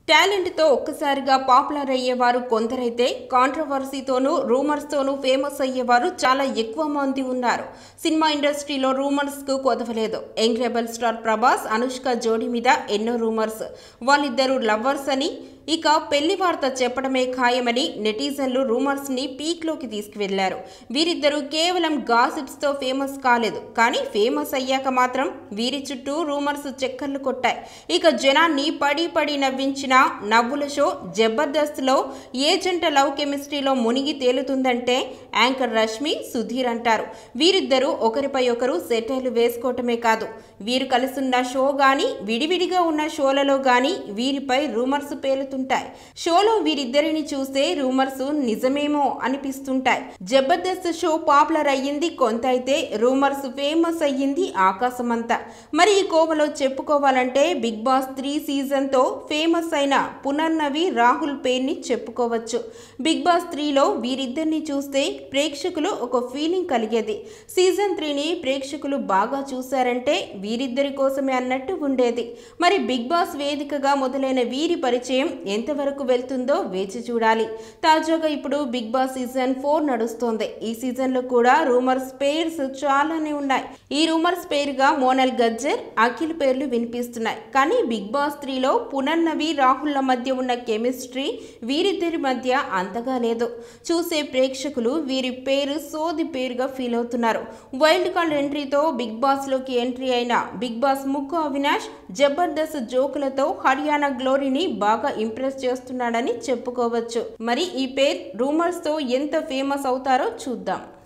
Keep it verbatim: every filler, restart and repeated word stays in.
Talent తో ఒక్కసారిగా popular అయ్యేవారు కొందరైతే కాంట్రవర్సీతోనూ రూమర్స్ తోనూ ఫేమస్ అయ్యేవారు చాలా ఎక్కువ మంది ఉన్నారు. సినిమా ఇండస్ట్రీలో రూమర్స్ కు కొదవలేదు. Young rebel star Prabhas, Anushka జోడీ మీద ఎన్నో రూమర్స్. వాళ్ళిద్దరూ లవర్స్ అని, ఇక పెళ్లి వార్త చెప్పడమే ఖాయమని నెటిజన్లు రూమర్స్ ని పీక్ లోకి తీసుకువెళ్లారు. వీరిద్దరూ కేవలం గాసిప్స్ తో ఫేమస్ కాలేదు, కానీ ఫేమస్ అయ్యాక మాత్రం వీరి చుట్టూ రూమర్స్ చక్కర్లు కొట్టాయి. ఇక జనాన్ని పడి పడి నవ్వించిన నవ్వుల షో జబర్దస్త్ లో ఏ జంట లవ్ కెమిస్ట్రీలో మునిగి తేలుతుందంటే యాంకర్ రష్మి, సుధీర్ అంటారు. వీరిద్దరూ ఒకరిపై ఒకరు సెటైర్లు వేసుకోవటమే కాదు, వీరు కలిసున్న షో గానీ విడివిడిగా ఉన్న షోలలో గానీ వీరిపై రూమర్స్ పేలుతుంటాయి. షోలో వీరిద్దరిని చూస్తే రూమర్స్ నిజమేమో అనిపిస్తుంటాయి. జబర్దస్త్ షో పాపులర్ అయ్యింది కొంత అయితే రూమర్స్ ఫేమస్ అయ్యింది ఆకాశమంతా. మరి ఈ కోవలో చెప్పుకోవాలంటే బిగ్ బాస్ త్రీ సీజన్ తో ఫేమస్ అయిన పునర్నవి, రాహుల్ పేర్ని చెప్పుకోవచ్చు. బిగ్ బాస్ త్రీలో వీరిద్దరిని చూస్తే ప్రేక్షకులు ఒక ఫీలింగ్ కలిగేది. సీజన్ త్రీని ప్రేక్షకులు బాగా చూశారంటే వీరిద్దరి కోసమే అన్నట్టు ఉండేది. మరి బిగ్ బాస్ వేదికగా మొదలైన వీరి పరిచయం ఎంతవరకు వెళ్తుందో వేచి చూడాలి. తాజాగా ఇప్పుడు బిగ్ బాస్ సీజన్ ఫోర్ నడుస్తోంది. ఈ సీజన్ లో కూడా రూమర్స్ పేర్స్ చాలానే ఉన్నాయి. ఈ రూమర్స్ పేరుగా మోనల్ గజ్జర్, అఖిల్ పేర్లు వినిపిస్తున్నాయి. కానీ బిగ్ బాస్ త్రీలో పునర్నవి, రాహుల్ల మధ్య ఉన్న కెమిస్ట్రీ వీరిద్దరి మధ్య అంతగా లేదు. చూసే ప్రేక్షకులు వీరి పేరు సోది పేరుగా ఫీల్ అవుతున్నారు. వైల్డ్ కార్డ్ ఎంట్రీతో బిగ్ బాస్ లోకి ఎంట్రీ అయిన బిగ్ బాస్ ముక్కు అవినాష్ జబర్దస్త్ జోకులతో హర్యానా గ్లోరీని బాగా ఇంప్రెస్ చేస్తున్నాడని చెప్పుకోవచ్చు. మరి ఈ పేర్ రూమర్స్ తో ఎంత ఫేమస్ అవుతారో చూద్దాం.